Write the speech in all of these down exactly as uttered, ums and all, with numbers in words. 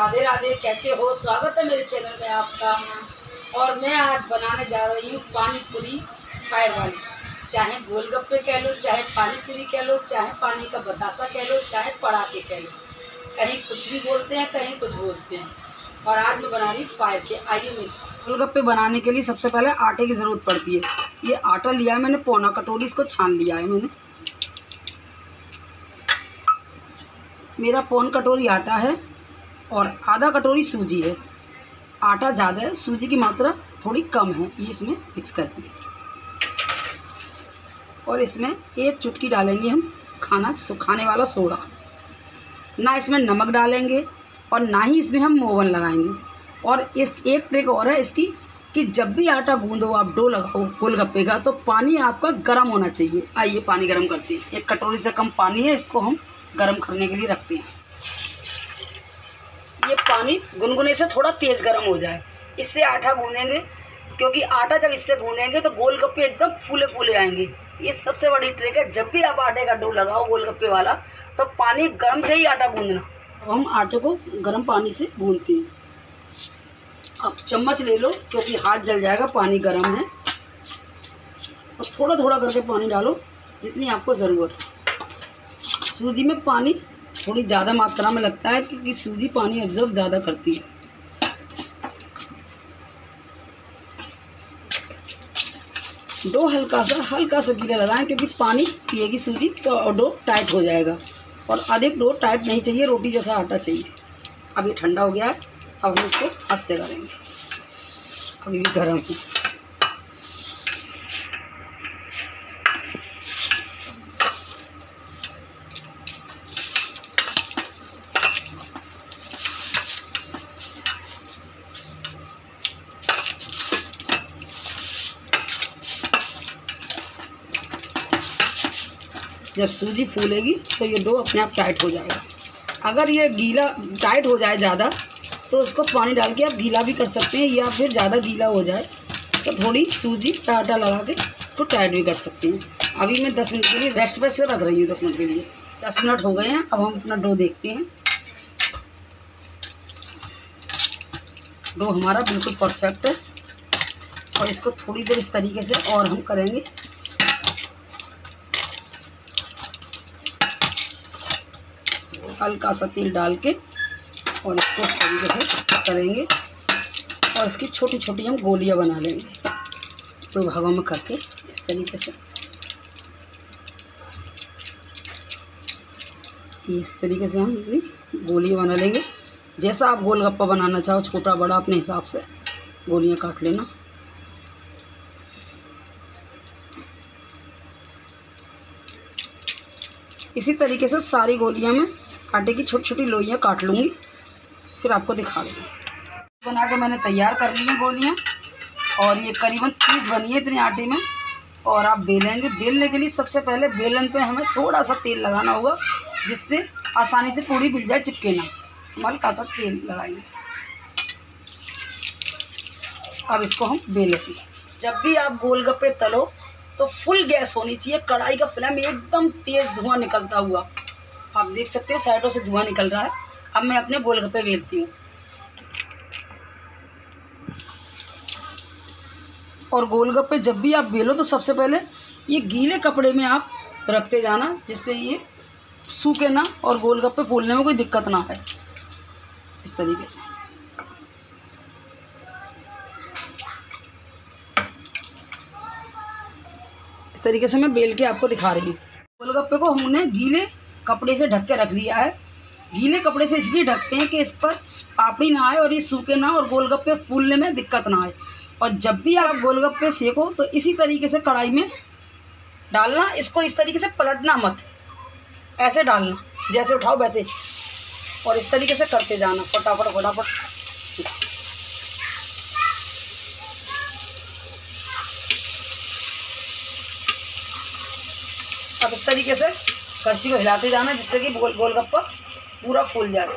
राधे राधे। कैसे हो? स्वागत है मेरे चैनल में आपका। और मैं आज बनाने जा रही हूँ पानी पूरी फायर वाली। चाहे गोलगप्पे कह लो, चाहे पानी पूरी कह लो, चाहे पानी का बतासा कह लो, चाहे पड़ाके कह लो, कहीं कुछ भी बोलते हैं, कहीं कुछ बोलते हैं। और आज मैं बना रही हूँ फायर के। आइए मिक्स। गोलगप्पे बनाने के लिए सबसे पहले आटे की ज़रूरत पड़ती है। ये आटा लिया है मैंने पौना कटोरी, इसको छान लिया है मैंने। मेरा पौन कटोरी आटा है और आधा कटोरी सूजी है। आटा ज़्यादा है, सूजी की मात्रा थोड़ी कम है। ये इसमें मिक्स कर देंगे और इसमें एक चुटकी डालेंगे हम खाना सुखाने वाला सोडा। ना इसमें नमक डालेंगे और ना ही इसमें हम मोवन लगाएंगे। और इस एक ट्रिक और है इसकी कि जब भी आटा गूंदो, आप डो लगाओ गोलगप्पे का, तो पानी आपका गर्म होना चाहिए। आइए पानी गर्म करते हैं। एक कटोरी से कम पानी है, इसको हम गर्म करने के लिए रखते हैं। ये पानी गुनगुने से थोड़ा तेज़ गर्म हो जाए, इससे आटा गूंदेंगे, क्योंकि आटा जब इससे गूंदेंगे तो गोलगप्पे एकदम फूले फूले आएंगे। ये सबसे बड़ी ट्रिक है। जब भी आप आटे का डो लगाओ गोलगप्पे वाला, तो पानी गर्म से ही आटा गूंदना। अब हम आटे को गर्म पानी से गूंदते हैं। अब चम्मच ले लो, क्योंकि हाथ जल जाएगा, पानी गर्म है। और थोड़ा थोड़ा करके पानी डालो जितनी आपको ज़रूरत है। सूजी में पानी थोड़ी ज़्यादा मात्रा में लगता है, क्योंकि सूजी पानी एब्जॉर्ब ज़्यादा करती है। डो हल्का सा हल्का सा गीला लगाएं, क्योंकि पानी पिएगी सूजी तो डो टाइट हो जाएगा। और अधिक डो टाइट नहीं चाहिए, रोटी जैसा आटा चाहिए। अब ये ठंडा हो गया है, अब हम इसको हाथ से करेंगे। अभी भी गर्म है। जब सूजी फूलेगी तो ये डो अपने आप टाइट हो जाएगा। अगर ये गीला टाइट हो जाए ज़्यादा, तो उसको पानी डाल के आप गीला भी कर सकते हैं, या फिर ज़्यादा गीला हो जाए तो थोड़ी सूजी का आटा लगा के इसको टाइट भी कर सकते हैं। अभी मैं दस मिनट के लिए रेस्ट पे से रख रही हूँ। दस मिनट के लिए दस मिनट हो गए हैं। अब हम अपना डो देखते हैं। डो हमारा बिल्कुल परफेक्ट है। और इसको थोड़ी देर इस तरीके से और हम करेंगे। हल्का सा तेल डाल के और इसको इस तरीके से करेंगे। और इसकी छोटी छोटी हम गोलियां बना लेंगे, दो भागों में करके इस तरीके से। इस तरीके से हम भी गोलियां बना लेंगे। जैसा आप गोलगप्पा बनाना चाहो, छोटा बड़ा अपने हिसाब से गोलियां काट लेना। इसी तरीके से सारी गोलियां में आटे की छोटी छोटी लोइयाँ काट लूँगी, फिर आपको दिखा दूँगी। बना के मैंने तैयार कर ली हैं गोलियाँ, और ये करीबन तीस बनी है इतने आटे में। और आप बेलेंगे। बेलने के लिए सबसे पहले बेलन पे हमें थोड़ा सा तेल लगाना होगा, जिससे आसानी से पूरी मिल जाए, चिपके ना। हम हल्का सा तेल लगाएंगे। अब इसको हम बेलेंगे। जब भी आप गोलगप्पे तलो तो फुल गैस होनी चाहिए। कढ़ाई का फ्लेम एकदम तेज़, धुआं निकलता हुआ। आप देख सकते हैं साइडों से धुआं निकल रहा है। अब मैं अपने गोलगप्पे बेलती हूँ। और गोलगप्पे जब भी आप बेलो तो सबसे पहले ये गीले कपड़े में आप रखते जाना, जिससे ये सूखे ना और गोलगप्पे फूलने में कोई दिक्कत ना आए। इस तरीके से इस तरीके से मैं बेल के आपको दिखा रही हूँ। गोलगप्पे को हमने गीले कपड़े से ढक के रख लिया है। गीले कपड़े से इसलिए ढकते हैं कि इस पर पापड़ी ना आए और ये सूखे ना, और गोलगप्पे फूलने में दिक्कत ना आए। और जब भी आप गोलगप्पे सेको तो इसी तरीके से कढ़ाई में डालना। इसको इस तरीके से पलटना मत, ऐसे डालना, जैसे उठाओ वैसे। और इस तरीके से करते जाना फटाफट फटाफट। अब इस तरीके से कड़छी को हिलाते जाना, जिससे कि गोल गोलगप्पा पूरा फूल जाए।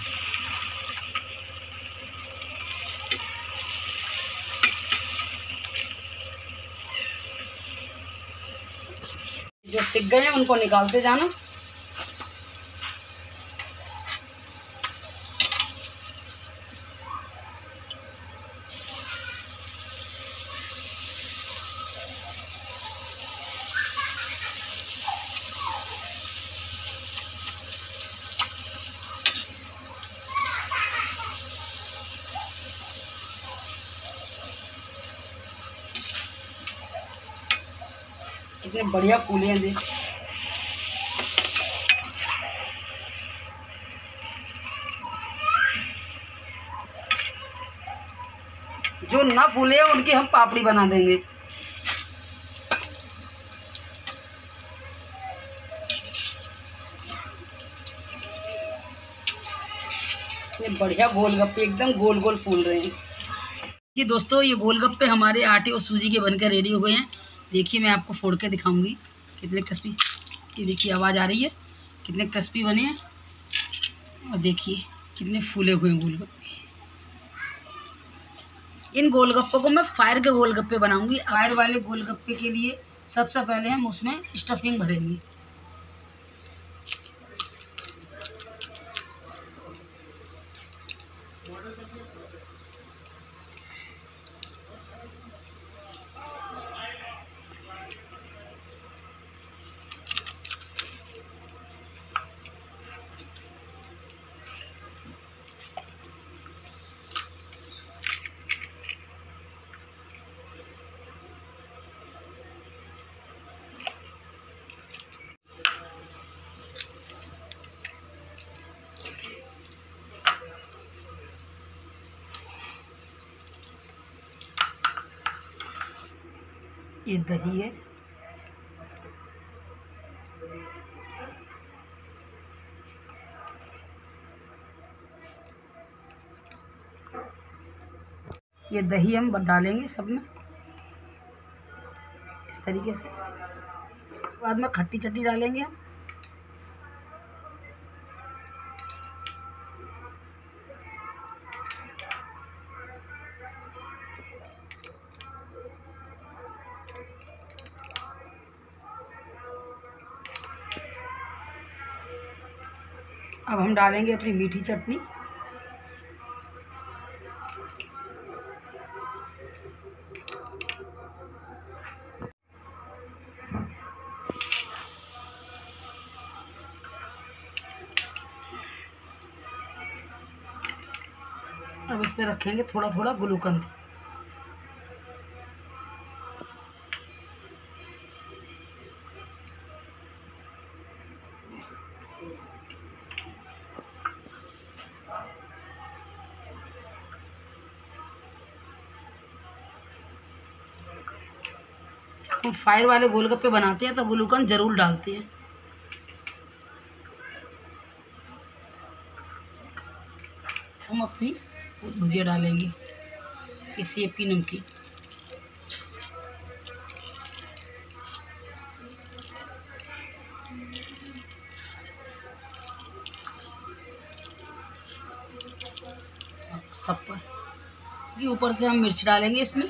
जो सिक गए हैं उनको निकालते जाना। कितने बढ़िया फूले हैं देख। जो ना फूले हैं उनकी हम पापड़ी बना देंगे। ये बढ़िया गोलगप्पे एकदम गोल गोल फूल रहे हैं। ये दोस्तों ये गोलगप्पे हमारे आटे और सूजी के बनकर रेडी हो गए हैं। देखिए मैं आपको फोड़ के दिखाऊंगी कितने क्रिस्पी, ये देखिए आवाज़ आ रही है, कितने क्रिस्पी बने हैं। और देखिए कितने फूले हुए हैं गोलगप्पे। इन गोलगप्पों को मैं फायर के गोलगप्पे बनाऊंगी। फायर वाले गोलगप्पे के लिए सबसे पहले हम उसमें स्टफिंग भरेंगे। ये दही है, ये दही हम डालेंगे सब में इस तरीके से। बाद में खट्टी चटनी डालेंगे हम। अब हम डालेंगे अपनी मीठी चटनी। अब इस पे रखेंगे थोड़ा थोड़ा गुलूकंद। हम फायर वाले गोलगप्पे बनाते हैं तो गुलूकंद जरूर डालते हैं। हम अपनी भुजिया डालेंगे इस सेब की नमकीन। सब पर ये ऊपर से हम मिर्च डालेंगे इसमें।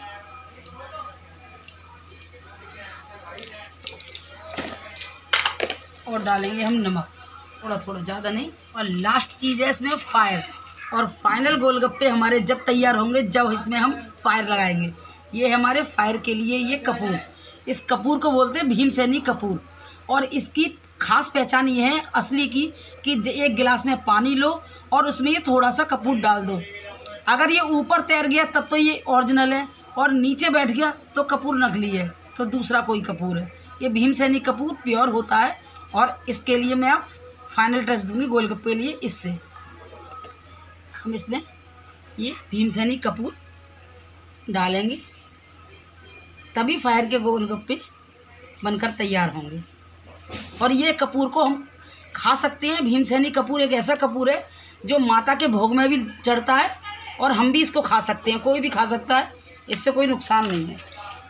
और डालेंगे हम नमक थोड़ा थोड़ा, ज़्यादा नहीं। और लास्ट चीज़ है इसमें फायर। और फाइनल गोलगप्पे हमारे जब तैयार होंगे जब इसमें हम फायर लगाएंगे। ये हमारे फायर के लिए ये कपूर, इस कपूर को बोलते हैं भीमसेनी कपूर। और इसकी खास पहचान ये है असली की कि एक गिलास में पानी लो और उसमें ये थोड़ा सा कपूर डाल दो। अगर ये ऊपर तैर गया तब तो ये ओरिजिनल है, और नीचे बैठ गया तो कपूर नकली है, तो दूसरा कोई कपूर है। ये भीमसेनी कपूर प्योर होता है। और इसके लिए मैं अब फाइनल टच दूंगी गोलगप्पे के लिए। इससे हम इसमें ये भीमसेनी कपूर डालेंगे, तभी फायर के गोलगप्पे बनकर तैयार होंगे। और ये कपूर को हम खा सकते हैं। भीमसेनी कपूर एक ऐसा कपूर है जो माता के भोग में भी चढ़ता है, और हम भी इसको खा सकते हैं, कोई भी खा सकता है, इससे कोई नुकसान नहीं है।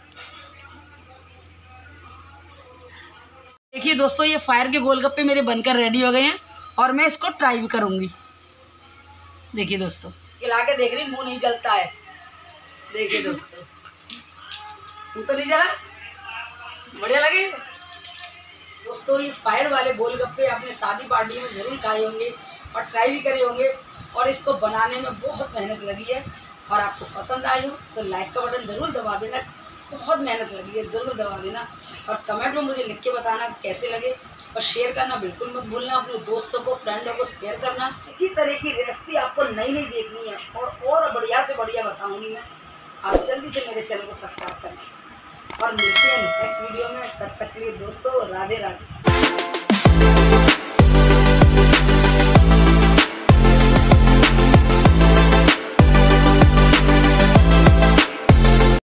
देखिए दोस्तों ये फायर के गोलगप्पे मेरे बनकर रेडी हो गए हैं, और मैं इसको ट्राई भी करूँगी। देखिए दोस्तों खिला के देख रही, मुंह नहीं जलता है। देखिए दोस्तों मुंह तो नहीं जला, बढ़िया लगे दोस्तों। ये फायर वाले गोलगप्पे आपने शादी पार्टी में ज़रूर खाए होंगे और ट्राई भी करे होंगे। और इसको बनाने में बहुत मेहनत लगी है, और आपको पसंद आई हो तो लाइक का बटन ज़रूर दबा देना। बहुत मेहनत लगी है, ज़रूर दबा देना। और कमेंट में मुझे लिख के बताना कैसे लगे, और शेयर करना बिल्कुल मत भूलना। अपने दोस्तों को, फ्रेंडों को शेयर करना। इसी तरह की रेसिपी आपको नई नई देखनी है, और और बढ़िया से बढ़िया बताऊंगी मैं। आप जल्दी से मेरे चैनल को सब्सक्राइब करना। और मिलते हैं नेक्स्ट वीडियो में। तब तक के लिए दोस्तों राधे राधे।